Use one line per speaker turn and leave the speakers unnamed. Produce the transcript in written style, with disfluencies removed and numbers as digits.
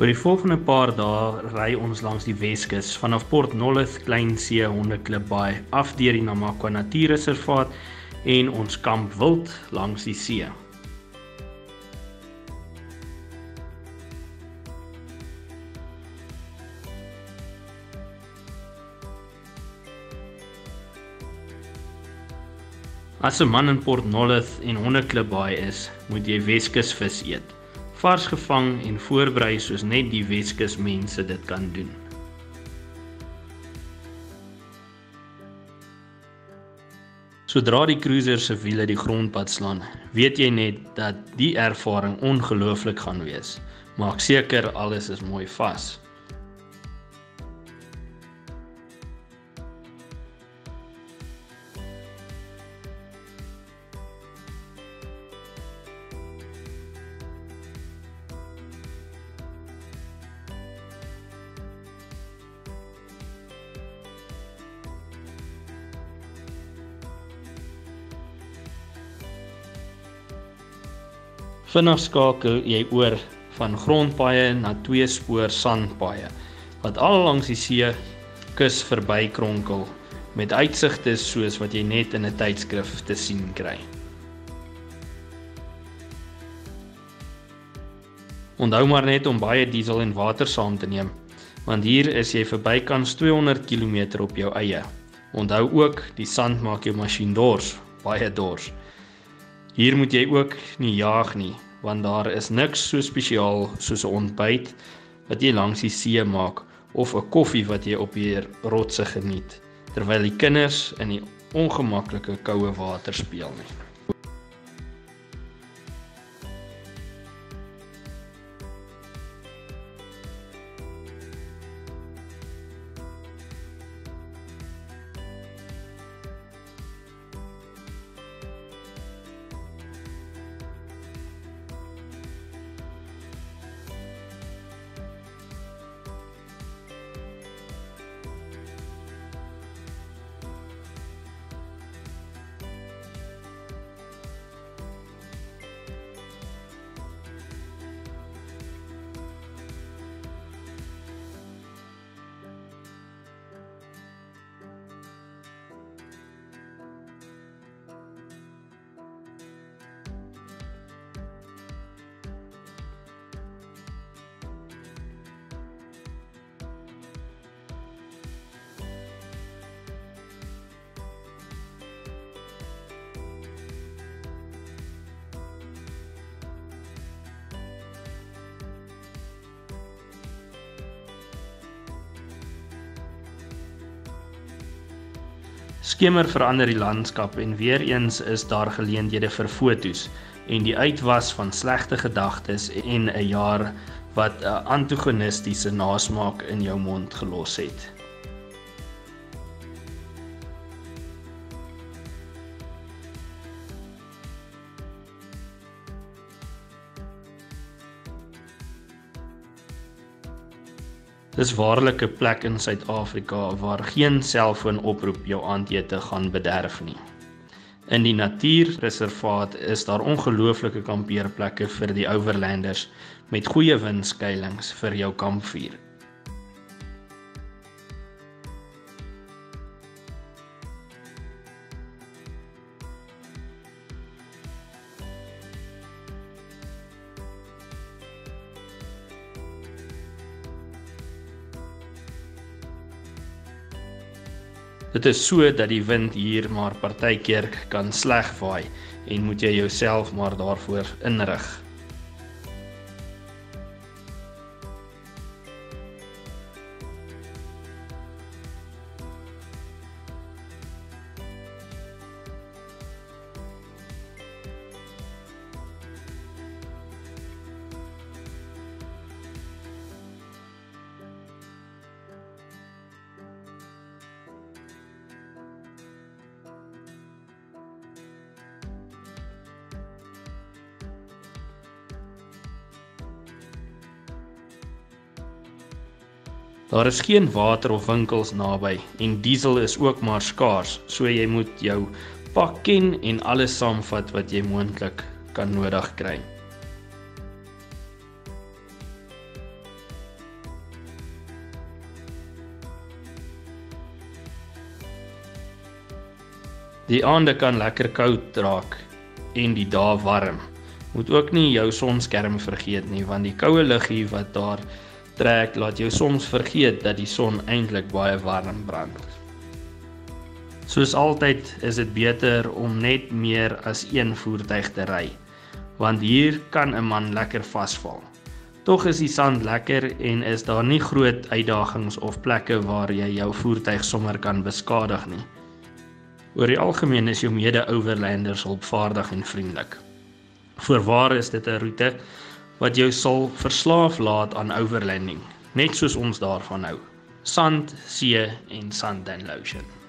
Oor die volgende paar dae ry ons langs die Weskus vanaf Port Nolloth Kleinsee Hondeklip Baai af deur die Namakwa Natuurreservaat en ons kamp wild langs die see. As 'n man in Port Nolloth en Hondeklip Baai is, moet jy Weskus vis eet. Vars gevang en voorberei soos net die Weskus mense dit kan doen. Sodra die cruiser se wiele die grondpad slaan, weet jy net dat die ervaring ongelooflik gaan wees. Maak seker alles is mooi vas. Vinnig skakel jy oor van grondpaaie na 2-spoor sandpaaie, wat al langs die see kus verby kronkel, met uitsigte soos wat jy net in 'n tydskrif te sien kry. Onthou maar net om baie diesel en water saam te neem, want hier is jy verbykans 200 km op jou eie. Onthou ook, die sand maak jou masjien dors, baie dors. Hier moet jy ook nie jaag nie, want daar is niks so spesiaal soos 'n ontbyt wat jy langs die see maak of 'n koffie wat jy op die rotse geniet, terwyl die kinders in die ongemaklike koue water speel nie. Skemer verander die landskap en weer eens is daar geleenthede vir fotos en die uitwas van slegte gedagtes en 'n jaar wat 'n antagonistiese nasmaak in jou mond gelos het. Dis waarlik 'n plek in Suid-Afrika waar geen selfoonoproep jou aandete gaan bederf nie. In die natuurreservaat is daar ongelooflike kampeerplekke vir die overlanders met goeie windskuilings vir jou kampvuur. Dit is so dat die wind hier maar partykeer kan sleg waai en moet jy jouself maar daarvoor inrig. Daar is geen water of winkels naby en diesel is ook maar skaars, so jy moet jou pak ken en alles saamvat wat jy moontlik kan nodig kry. Die aande kan lekker koud raak en die dae warm. Moet ook nie jou sonskerm vergeet nie, want die koue luggie wat daar trek, laat jou soms vergeet dat die son eintlik baie warm brand. Soos altyd is dit beter om net meer as een voertuig te ry, want hier kan 'n man lekker vasval. Tog is die sand lekker en is daar nie groot uitdagings of plekke waar jy jou voertuig sommer kan beskadig nie. Oor die algemeen is jou mede-overlanders hulpvaardig en vriendelik. Voorwaar is dit 'n roete wat jou sal verslaaf laat aan overlanding, net soos ons daarvan hou. Sand, see en sand and lotion.